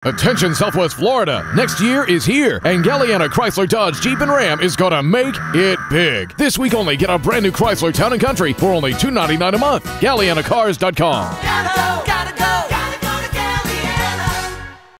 Attention Southwest Florida, next year is here, and Galeana Chrysler Dodge Jeep and Ram is gonna make it big. This week only, get a brand new Chrysler Town & Country for only $299 a month. GaleanaCars.com.